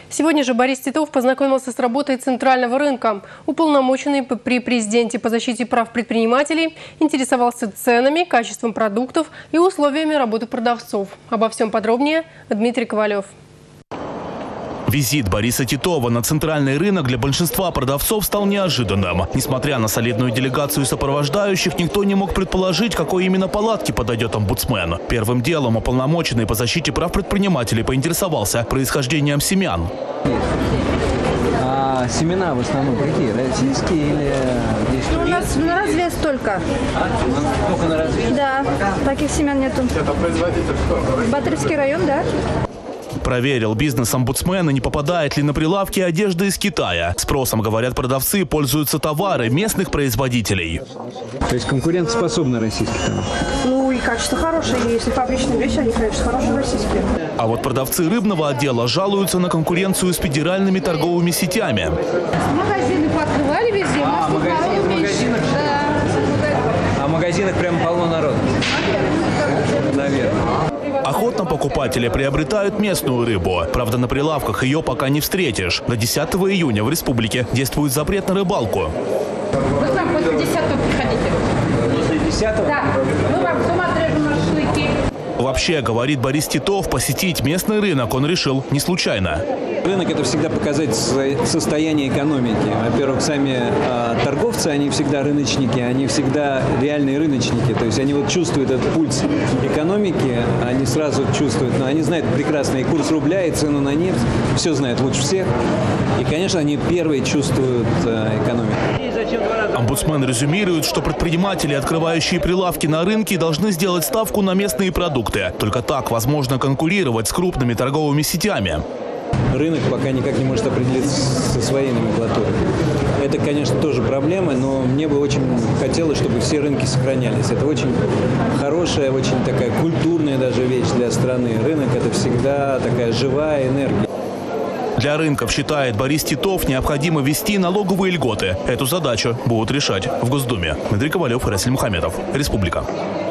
Сегодня же Борис Титов познакомился с работой центрального рынка. Уполномоченный при президенте по защите прав предпринимателей интересовался ценами, качеством продуктов и условиями работы продавцов. Обо всем подробнее Дмитрий Ковалев. Визит Бориса Титова на центральный рынок для большинства продавцов стал неожиданным. Несмотря на солидную делегацию сопровождающих, никто не мог предположить, какой именно палатке подойдет омбудсмен. Первым делом уполномоченный по защите прав предпринимателей поинтересовался происхождением семян. А семена в основном какие? Российские или здесь? У нас на развес только. Только на развес? Да, таких семян нету. Это производитель кто? Батыревский район, да. Проверил бизнес омбудсмена, не попадает ли на прилавки одежда из Китая. Спросом, говорят продавцы, пользуются товары местных производителей. То есть конкурентоспособны российские товары? Ну и качество хорошее. Если фабричные вещи, они, конечно, хорошие российские. А вот продавцы рыбного отдела жалуются на конкуренцию с федеральными торговыми сетями. Магазины пооткрывали везде. В магазинах? Да. А в магазинах прям полно народу? Наверное. Охотно покупатели приобретают местную рыбу. Правда, на прилавках ее пока не встретишь. До 10 июня в республике действует запрет на рыбалку. Вы там после 10-го приходите. После 10-го? Да. Мы вам с ума отрежем шашлыки. Вообще, говорит Борис Титов, посетить местный рынок он решил не случайно. Рынок – это всегда показатель состояния экономики. Во-первых, сами торговцы, они всегда рыночники, они всегда реальные рыночники. То есть они вот чувствуют этот пульс экономики, они сразу чувствуют, но они знают прекрасно и курс рубля, и цену на нефть, все знают лучше всех. И, конечно, они первые чувствуют экономику. Омбудсмен резюмирует, что предприниматели, открывающие прилавки на рынке, должны сделать ставку на местные продукты. Только так возможно конкурировать с крупными торговыми сетями. Рынок пока никак не может определиться со своей номенклатурой. Это, конечно, тоже проблема, но мне бы очень хотелось, чтобы все рынки сохранялись. Это очень хорошая, очень такая культурная даже вещь для страны. Рынок – это всегда такая живая энергия. Для рынков, считает Борис Титов, необходимо ввести налоговые льготы. Эту задачу будут решать в Госдуме. Дмитрий Ковалев, Расиль Мухаметов. Республика.